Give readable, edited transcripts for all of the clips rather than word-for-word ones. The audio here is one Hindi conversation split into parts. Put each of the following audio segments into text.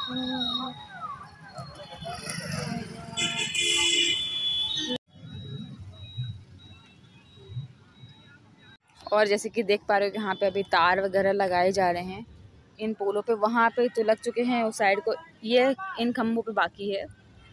और जैसे कि देख पा रहे हो यहाँ पे अभी तार वगैरह लगाए जा रहे हैं इन पोलों पे। वहाँ पे तो लग चुके हैं, उस साइड को ये इन खम्भों पे बाकी है।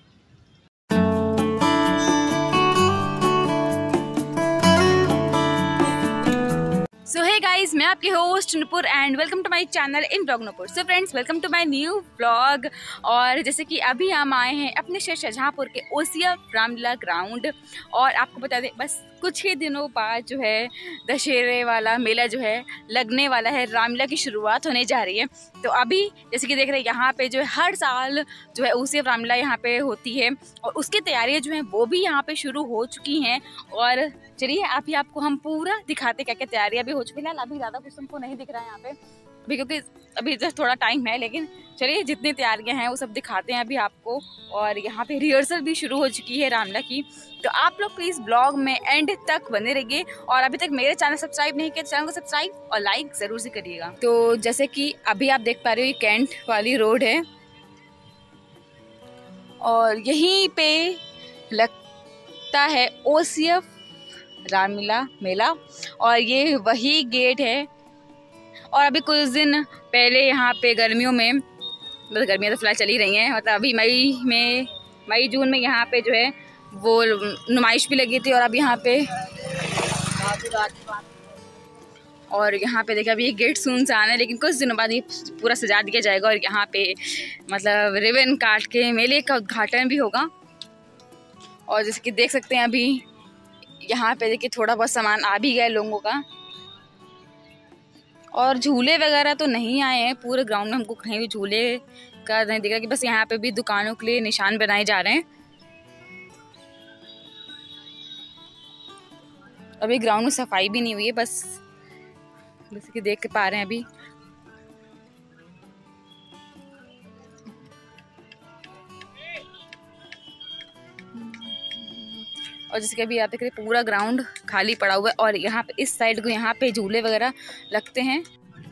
सो हे गाइज, मैं आपके host Nupur and welcome to my channel in blog Nupur. So friends, welcome to my new blog. और जैसे कि अभी हम आए हैं अपने शहर शाहजहाँपुर के ओसिया रामलीला ग्राउंड। और आपको बता दें, बस कुछ ही दिनों बाद जो है दशहरे वाला मेला जो है लगने वाला है, रामलीला की शुरुआत होने जा रही है। तो अभी जैसे कि देख रहे हैं यहाँ पे जो है हर साल जो है ओसिया रामलीला यहाँ पे होती है और उसकी तैयारियाँ जो हैं वो भी यहाँ पे शुरू हो चुकी हैं। और चलिए अभी आपको हम पूरा दिखाते क्या क्या तैयारियां भी हो चुकी है। अभी ज़्यादा कुछ तुमको नहीं दिख रहा है यहाँ पे अभी, क्योंकि अभी जस्ट थोड़ा टाइम है, लेकिन चलिए जितनी तैयारियां हैं वो सब दिखाते हैं अभी आपको। और यहाँ पे रिहर्सल भी शुरू हो चुकी है रामलीला की। तो आप लोग प्लीज़ ब्लॉग में एंड तक बने रहिए। और अभी तक मेरे चैनल सब्सक्राइब नहीं किया तो चैनल को सब्सक्राइब और लाइक ज़रूर से करिएगा। तो जैसे कि अभी आप देख पा रहे हो ये कैंट वाली रोड है और यहीं पे लगता है ओसिया रामलीला मेला और ये वही गेट है। और अभी कुछ दिन पहले यहाँ पे गर्मियों में, मतलब गर्मियाँ तो फिलहाल चली रही हैं, मतलब अभी मई जून में यहाँ पे जो है वो नुमाइश भी लगी थी। और अब यहाँ पे देखिए अभी ये गेट सुनसान है, लेकिन कुछ दिनों बाद ये पूरा सजा दिया जाएगा और यहाँ पे मतलब रिबन काट के मेले का उद्घाटन भी होगा। और जैसे कि देख सकते हैं अभी यहाँ पे देखिए थोड़ा बहुत सामान आ भी गया है लोगों का। और झूले वगैरह तो नहीं आए हैं पूरे ग्राउंड में, हमको कहीं भी झूले का नहीं दिख रहा, कि बस यहाँ पे भी दुकानों के लिए निशान बनाए जा रहे हैं। अभी ग्राउंड में सफाई भी नहीं हुई है, बस जैसे कि देख पा रहे हैं अभी। और जैसे कि अभी आप देख रहे हैं पूरा ग्राउंड खाली पड़ा हुआ है और यहाँ पे इस साइड को यहाँ पे झूले वगैरह लगते हैं।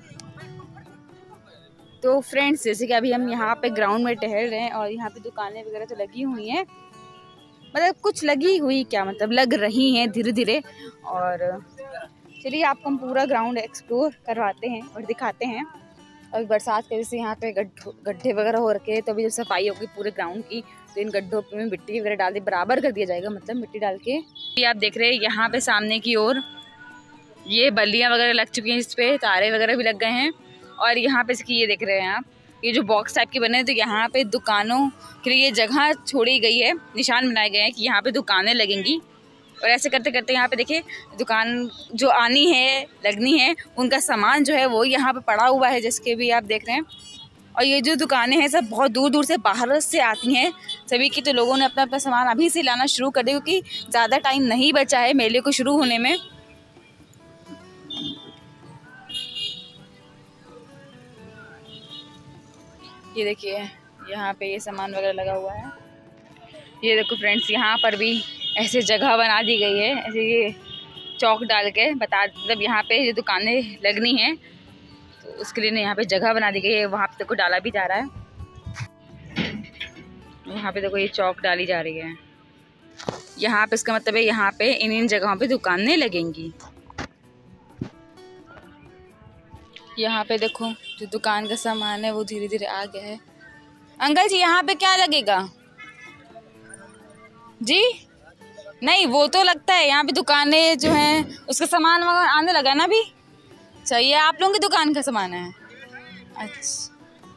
तो फ्रेंड्स जैसे कि अभी हम यहाँ पे ग्राउंड में टहल रहे हैं और यहाँ पे दुकानें वगैरह तो लगी हुई हैं, मतलब कुछ लगी हुई क्या मतलब लग रही हैं धीरे धीरे। और चलिए आपको हम पूरा ग्राउंड एक्सप्लोर करवाते हैं और दिखाते हैं। अभी बरसात की वजह से यहाँ पे गड्ढे वगैरह हो रखे हैं, तो अभी जब सफाई होगी पूरे ग्राउंड की तो इन गड्ढों में मिट्टी वगैरह डाल दी, बराबर कर दिया जाएगा, मतलब मिट्टी डाल के। ये आप देख रहे हैं यहाँ पे सामने की ओर ये बल्लियाँ वगैरह लग चुकी हैं, इस पे तारे वगैरह भी लग गए हैं। और यहाँ पे इसकी ये देख रहे हैं आप, ये जो बॉक्स टाइप के बने हैं, तो यहाँ पे दुकानों के लिए जगह छोड़ी गई है, निशान बनाए गए हैं कि यहाँ पे दुकानें लगेंगी। और ऐसे करते करते यहाँ पे देखिए दुकान जो आनी है लगनी है उनका सामान जो है वो यहाँ पे पड़ा हुआ है, जिसके भी आप देख रहे हैं। और ये जो दुकानें हैं सब बहुत दूर दूर से बाहर से आती हैं सभी की, तो लोगों ने अपना अपना सामान अभी से लाना शुरू कर दिया क्योंकि ज़्यादा टाइम नहीं बचा है मेले को शुरू होने में। ये देखिए यहाँ पे ये सामान वगैरह लगा हुआ है। ये देखो फ्रेंड्स यहाँ पर भी ऐसे जगह बना दी गई है, ऐसे ये चौक डाल के मतलब यहाँ पे ये दुकानें लगनी हैं तो उसके लिए यहाँ पे जगह बना दी गई है। वहाँ पे देखो डाला भी जा रहा है, वहाँ पे देखो ये चौक डाली जा रही है यहाँ पे। इसका मतलब है यहाँ पे इन जगहों पे दुकानें लगेंगी। यहाँ पे देखो जो दुकान का सामान है वो धीरे धीरे आ गया है। अंकल जी यहाँ पे क्या लगेगा जी? नहीं वो तो लगता है, यहाँ पे दुकानें जो हैं उसका सामान वगैरह आने लगा ना अभी। चाहिए आप लोगों की दुकान का सामान है? अच्छा,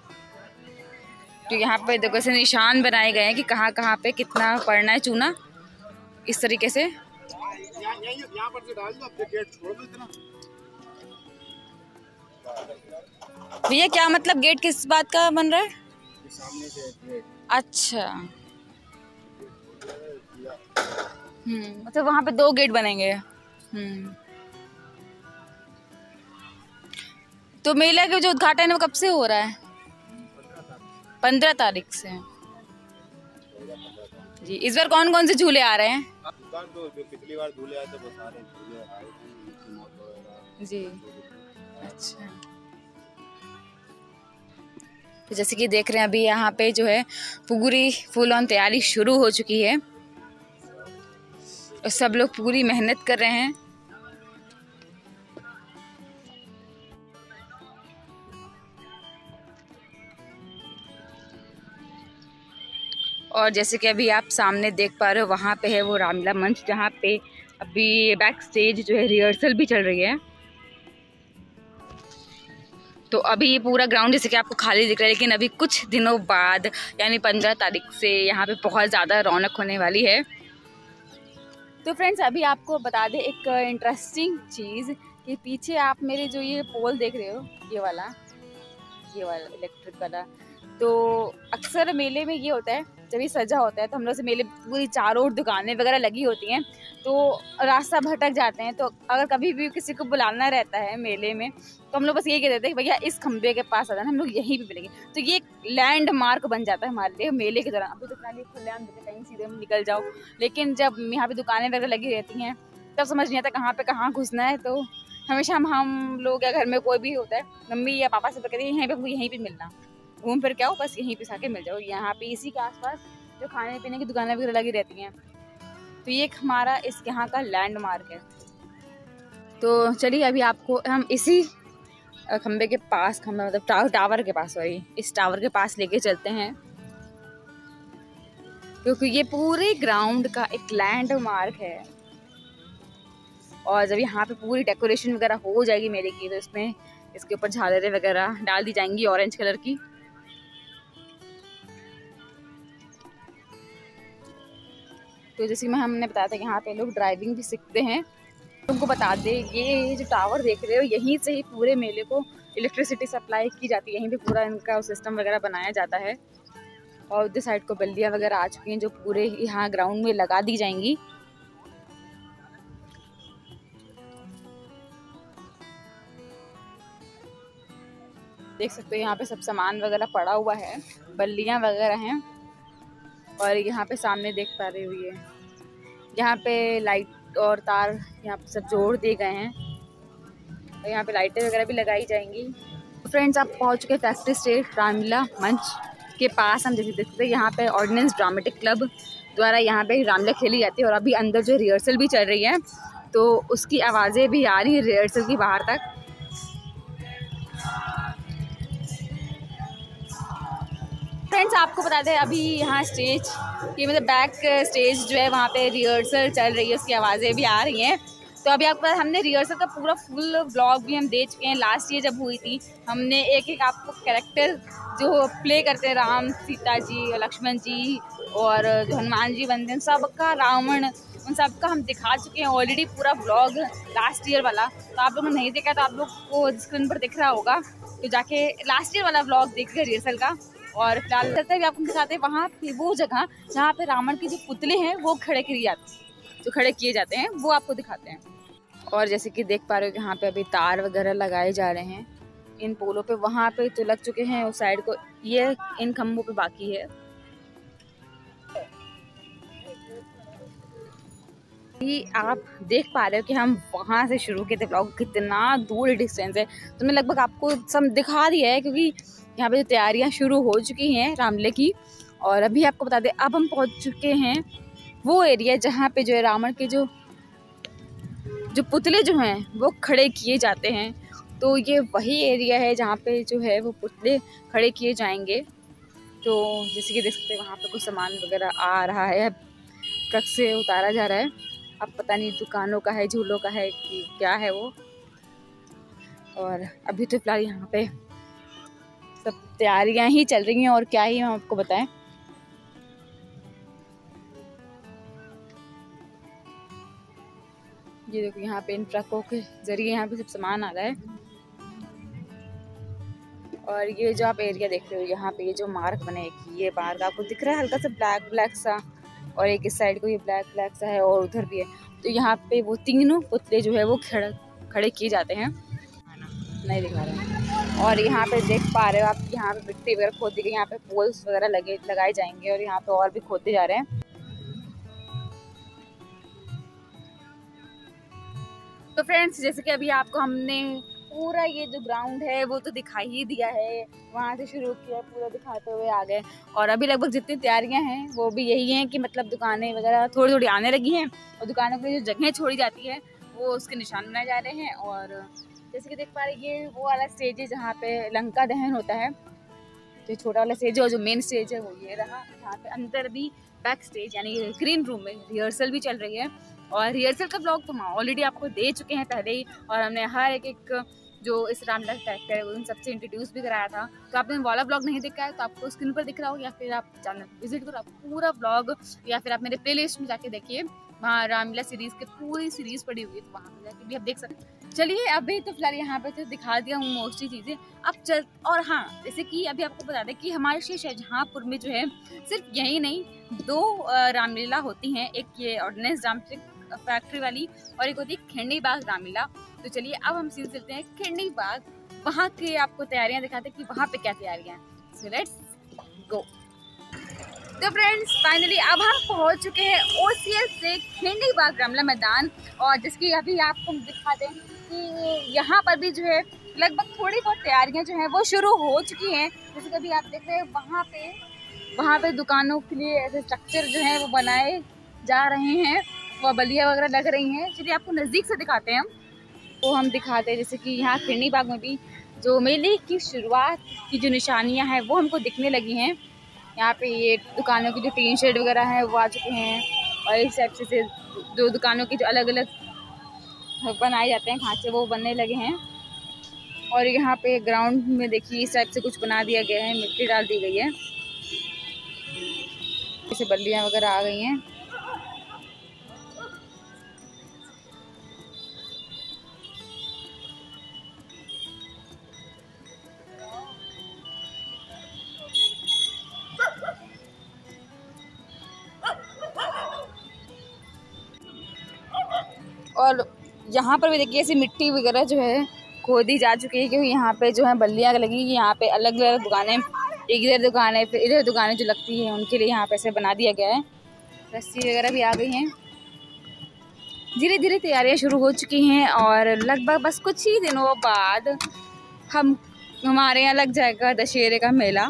तो यहाँ पे देखो ऐसे निशान बनाए गए हैं कि कहाँ कहाँ पे कितना पड़ना है चूना, इस तरीके से। भैया क्या मतलब गेट किस बात का बन रहा है? अच्छा मतलब वहाँ पे 2 गेट बनेंगे। तो मेला का जो उद्घाटन है वो कब से हो रहा है? 15 तारीख से जी। इस बार कौन कौन से झूले आ रहे हैं? जो पिछली बार झूले आए थे वो सारे झूले आए थे जी। अच्छा तो जैसे कि देख रहे हैं अभी यहाँ पे जो है पूरी फुल ऑन तैयारी शुरू हो चुकी है और सब लोग पूरी मेहनत कर रहे हैं। और जैसे कि अभी आप सामने देख पा रहे हो वहाँ पे है वो रामलीला मंच, जहाँ पे अभी बैक स्टेज जो है रिहर्सल भी चल रही है। तो अभी ये पूरा ग्राउंड जैसे कि आपको खाली दिख रहा है, लेकिन अभी कुछ दिनों बाद यानी 15 तारीख से यहाँ पे बहुत ज़्यादा रौनक होने वाली है। तो फ्रेंड्स अभी आपको बता दें एक इंटरेस्टिंग चीज़ कि पीछे आप मेरे जो ये पोल देख रहे हो, ये वाला इलेक्ट्रिक वाला, तो अक्सर मेले में ये होता है जब ये सजा होता है तो हम लोग से मेले पूरी चारों ओर दुकानें वगैरह लगी होती हैं, तो रास्ता भटक जाते हैं। तो अगर कभी भी किसी को बुलाना रहता है मेले में तो हम लोग बस यही कह देते हैं कि भैया इस खंबे के पास आ जाना, हम लोग यहीं पे मिलेंगे। तो ये लैंडमार्क बन जाता है हमारे लिए मेले के दौरान। अभी तो खाली खुलेआम कहीं सीधे निकल जाओ, लेकिन जब यहाँ पे दुकानें वगैरह लगी रहती हैं तब समझ नहीं आता कहाँ पे कहाँ घुसना है। तो हमेशा हम लोग या घर में कोई भी होता है, मम्मी या पापा से कहते हैं यहीं पे मिलना, घूम फिर के आओ, बस यहीं पे आके मिल जाओ। यहाँ पे इसी के आसपास जो खाने पीने की दुकानें वगैरह लगी रहती हैं, तो ये हमारा इस यहाँ का लैंडमार्क है। तो चलिए अभी आपको हम इसी खंबे के पास, खंबे मतलब टावर के पास, सॉरी इस टावर के पास लेके चलते हैं, क्योंकि ये पूरे ग्राउंड का एक लैंडमार्क है। और जब यहाँ पे पूरी डेकोरेशन वगैरह हो जाएगी मेले की तो इसमें इसके ऊपर झालरें वगैरह डाल दी जाएंगी ऑरेंज कलर की। तो जैसे मैं हमने बताया था यहाँ पे लोग ड्राइविंग भी सीखते हैं। तुमको बता दे ये जो टावर देख रहे हो यहीं से ही पूरे मेले को इलेक्ट्रिसिटी सप्लाई की जाती है, यहीं पे पूरा इनका सिस्टम वगैरह बनाया जाता है। और उधर साइड को बल्लियाँ वगैरह आ चुकी हैं जो पूरे यहाँ ग्राउंड में लगा दी जाएंगी। देख सकते हो यहाँ पे सब सामान वगैरह पड़ा हुआ है, बल्लियाँ वगैरह हैं। और यहाँ पे सामने देख पा रहे हो ये यहाँ पे लाइट और तार यहाँ पे सब जोड़ दिए गए हैं और यहाँ पे लाइटें वगैरह भी लगाई जाएंगी। फ्रेंड्स आप पहुँच चुके फैक्ट्री स्ट्रीट रामलीला मंच के पास। हम जैसे देखते हैं यहाँ पे ऑर्डिनेंस ड्रामेटिक क्लब द्वारा यहाँ पे रामलीला खेली जाती है और अभी अंदर जो रिहर्सल भी चल रही है, तो उसकी आवाज़ें भी आ रही है रिहर्सल की बाहर तक। फ्रेंड्स आपको बता दें अभी यहाँ स्टेज की मतलब बैक स्टेज जो है वहाँ पे रिहर्सल चल रही है, उसकी आवाज़ें भी आ रही हैं। तो अभी आपको हमने रिहर्सल का पूरा फुल व्लॉग भी हम दे चुके हैं। लास्ट ईयर जब हुई थी हमने एक एक आपको कैरेक्टर जो प्ले करते हैं, राम सीता जी और लक्ष्मण जी और जो हनुमान जी बनते हैं, सबका रावण, उन सबका हम दिखा चुके हैं ऑलरेडी पूरा व्लॉग लास्ट ईयर वाला। तो आप लोगों ने नहीं देखा तो आप लोग को स्क्रीन पर दिख रहा होगा, तो जाके लास्ट ईयर वाला व्लॉग देखिए रिहर्सल का। और फिलहाल करते हुए आपको दिखाते हैं वहाँ पे वो जगह जहाँ पे रावण के जो पुतले हैं वो खड़े किए जाते हैं, वो आपको दिखाते हैं। और जैसे कि देख पा रहे हो यहाँ पे अभी तार वगैरह लगाए जा रहे हैं इन पोलों पे, वहाँ पे तो लग चुके हैं, उस साइड को ये इन खम्भों पे बाकी है। आप देख पा रहे हो कि हम वहाँ से शुरू किए थे ब्लॉग, कितना दूर डिस्टेंस है, तो मैं लगभग आपको सब दिखा दिया है क्योंकि यहाँ पे जो तैयारियाँ शुरू हो चुकी हैं रामलीला की। और अभी आपको बता दें अब हम पहुँच चुके हैं वो एरिया जहाँ पे जो है रावण के जो पुतले जो हैं वो खड़े किए जाते हैं। तो ये वही एरिया है जहाँ पे जो है वो पुतले खड़े किए जाएंगे। तो जैसे कि देख सकते हैं वहाँ पे कुछ सामान वगैरह आ रहा है, ट्रक से उतारा जा रहा है। अब पता नहीं दुकानों का है, झूलों का है कि क्या है वो। और अभी तो फिलहाल यहाँ पे सब तैयारियां ही चल रही हैं और क्या ही हम आपको बताएं। ये देखो यहाँ पे इन ट्रकों के जरिए यहाँ पे सब सामान आ रहा है। और ये जो आप एरिया देख रहे हो यहाँ पे ये जो मार्क बने, ये मार्क आपको दिख रहा है हल्का सा ब्लैक ब्लैक सा, और एक इस साइड को ये ब्लैक ब्लैक सा है और उधर भी है। तो यहाँ पे वो तीनों पुतले जो है वो खड़े किए जाते हैं, नहीं दिखा रहे हैं। और यहाँ पे देख पा रहे हो आप यहाँ पे मिट्टी वगैरह खोदी गई, यहाँ पे पोल्स वगैरह लगाए जाएंगे और यहाँ पे और भी खोदे जा रहे हैं। तो फ्रेंड्स जैसे कि अभी आपको हमने पूरा ये जो ग्राउंड है वो तो दिखाई ही दिया है, वहाँ से शुरू किया पूरा दिखाते हुए आ गए। और अभी लगभग जितनी तैयारियां हैं वो भी यही हैं कि मतलब दुकानें वगैरह थोड़ी थोड़ी आने लगी हैं और दुकानों की जो जगह छोड़ी जाती है वो उसके निशान बनाए जा रहे हैं। और जैसे कि देख पा रहे ये वो वाला स्टेज है जहाँ पे लंका दहन होता है, जो छोटा वाला स्टेज है और जो मेन स्टेज है वो ये रहा। यहाँ पे अंदर भी बैक स्टेज यानी ग्रीन रूम में रिहर्सल भी चल रही है। और रिहर्सल का ब्लॉग तो हम ऑलरेडी आपको दे चुके हैं पहले ही, और हमने हर एक जो इस रामलीला कैरेक्टर है उन सबसे इंट्रोड्यूस भी कराया था। तो आपने वाला ब्लॉग नहीं देखा है तो आपको स्क्रीन पर दिख रहा हो, या फिर आप चैनल विजिट करो, आप पूरा ब्लॉग, या फिर आप मेरे प्लेलिस्ट में जाके देखिए, वहाँ रामलीला सीरीज की पूरी सीरीज पड़ी हुई है, तो वहाँ जाके भी आप देख सकते हैं। चलिए अभी तो फिलहाल यहाँ पे तो दिखा दिया हूँ मोस्टली चीज़ें। अब चल, और हाँ जैसे कि अभी आपको बता दें कि हमारे शाहजहाँपुर में जो है सिर्फ यही नहीं 2 रामलीला होती हैं, एक ये ऑर्डिनेंस ड्राम फैक्ट्री वाली और एक होती है खिंडी बाग रामलीला। तो चलिए अब हम सीधे चलते हैं खिंडी बाग, वहाँ के आपको तैयारियाँ दिखाते हैं कि वहाँ पे क्या तैयारियाँ हैं। So let's go. तो फ्रेंड्स फाइनली अब हम पहुँच चुके हैं OCS से खिंडी बाग रामलीला मैदान, और जिसकी अभी आपको दिखा दें कि यहाँ पर भी जो है लगभग थोड़ी बहुत तैयारियाँ जो हैं वो शुरू हो चुकी हैं। जैसे कि अभी आप देख रहे हैं वहाँ पे दुकानों के लिए ऐसे स्ट्रक्चर जो है वो बनाए जा रहे हैं, वो बलिया वगैरह लग रही हैं। चलिए आपको नज़दीक से दिखाते हैं हम, तो हम दिखाते हैं जैसे कि यहाँ खिंडी बाग में भी जो मेले की शुरुआत की जो निशानियाँ हैं वो हमको दिखने लगी हैं। यहाँ पे ये दुकानों की जो टीन शेड वगैरह हैं वो आ चुके हैं, और इस टाइप से जो दुकानों की जो अलग अलग बनाए जाते हैं खांचे वो बनने लगे हैं। और यहाँ पे ग्राउंड में देखिए इस टाइप से कुछ बना दिया गया है, मिट्टी डाल दी गई है, जैसे बल्लियाँ वगैरह आ गई हैं। और यहाँ पर भी देखिए ऐसी मिट्टी वगैरह जो है खोदी जा चुकी है, क्योंकि यहाँ पे जो है बल्लियाँ लगी, यहाँ पे अलग अलग दुकानें, एक इधर दुकान है फिर इधर दुकानें जो लगती हैं उनके लिए यहाँ पे ऐसे बना दिया गया है। रस्सी वगैरह भी आ गई हैं, धीरे धीरे तैयारियाँ शुरू हो चुकी हैं, और लगभग बस कुछ ही दिनों बाद हमारे यहाँ लग जाएगा दशहरे का मेला।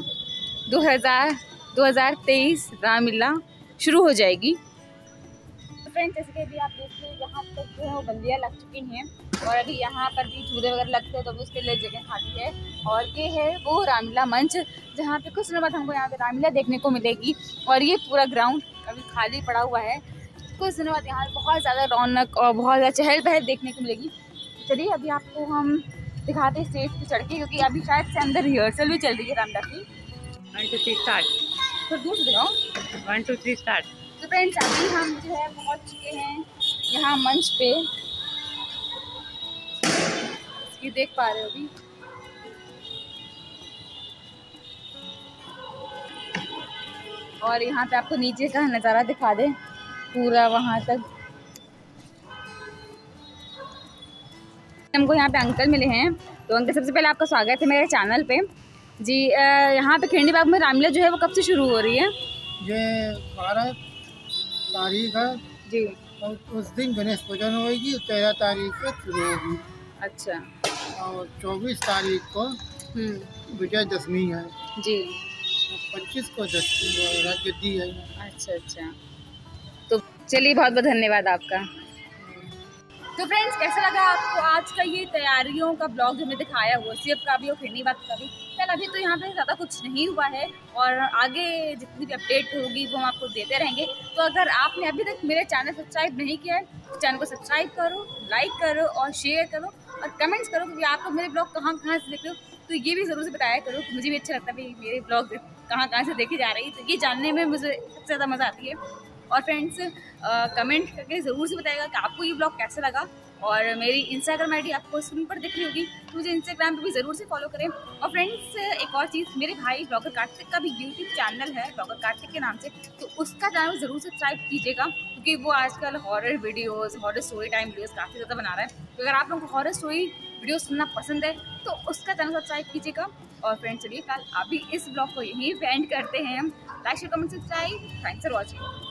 2023 रामलीला शुरू हो जाएगी। फ्रेंड्स जैसे कि अभी आप देखिए यहाँ तक जो है वो बल्लियाँ लग चुकी हैं, और अभी यहाँ पर भी झूले वगैरह लगते हैं तो अभी उसके लिए जगह खाली है। और ये है वो रामलीला मंच जहाँ पे कुछ दिनों बाद हमको यहाँ पे रामलीला देखने को मिलेगी, और ये पूरा ग्राउंड अभी खाली पड़ा हुआ है। कुछ दिनों बाद यहाँ बहुत ज़्यादा रौनक और बहुत ज़्यादा चहल पहल देखने को मिलेगी। चलिए अभी आपको हम दिखाते हैं स्टेज पर चढ़ के, क्योंकि अभी शायद से अंदर रिहर्सल भी चल रही है रामलीला की। 1 2 3 स्टार्ट। तो दूर से दिखाओ। 1 2 3 स्टार्ट। तो फ्रेंड्स अभी हम जो है पहुंच चुके हैं यहाँ मंच पे, ये देख पा रहे हो अभी। और यहाँ पे आपको नीचे का नज़ारा दिखा दे पूरा वहाँ तक। हमको यहाँ पे अंकल मिले हैं, तो अंकल सबसे पहले आपका स्वागत है मेरे चैनल पे जी। यहाँ पे खिंडी बाग में रामलीला जो है वो कब से शुरू हो रही है? ये 12 तारीख है जी, और उस दिन गणेश पूजन होगी, 13 तारीख से शुरू होगी। अच्छा। और 24 तारीख को विजयदशमी है जी, और 25 को गद्दी है। अच्छा अच्छा। तो चलिए बहुत बहुत धन्यवाद आपका। तो फ्रेंड्स कैसा लगा आपको आज का ये तैयारियों का ब्लॉग जो हमें दिखाया हुआ OCS का भी और खिंडी बाग का भी? चल अभी तो यहाँ पे ज़्यादा कुछ नहीं हुआ है, और आगे जितनी भी अपडेट होगी वो हम आपको देते रहेंगे। तो अगर आपने अभी तक मेरे चैनल सब्सक्राइब नहीं किया है तो चैनल को सब्सक्राइब करो, लाइक करो और शेयर करो और कमेंट्स करो, क्योंकि आप लोग मेरे ब्लॉग कहाँ कहाँ से देख रहे हो तो ये भी ज़रूर से बताया करो। मुझे भी अच्छा लगता है भाई मेरे ब्लॉग कहाँ कहाँ से देखी जा रही है, तो ये जानने में मुझे सबसे ज़्यादा मज़ा आती है। और फ्रेंड्स कमेंट करके ज़रूर से बताइएगा कि आपको ये ब्लॉग कैसा लगा। और मेरी इंस्टाग्राम आईडी आपको स्क्रीन पर दिख रही होगी, तो मुझे इंस्टाग्राम पे भी ज़रूर से फॉलो करें। और फ्रेंड्स एक और चीज़, मेरे भाई ब्लॉगर कार्तिक का भी यूट्यूब चैनल है ब्लॉगर कार्तिक के नाम से, तो उसका चैनल ज़रूर सब्सक्राइब कीजिएगा, क्योंकि वो आजकल horror videos, horror story time videos काफ़ी ज़्यादा बना रहा है। तो अगर आप लोगों को हॉरर स्टोरी वीडियो सुनना पसंद है तो उसका चैनल सब्सक्राइब कीजिएगा। और फ्रेंड्स चलिए कल अभी इस ब्लॉग को यहीं पे एंड करते हैं हम। Like share comment subscribe. Thanks for watching.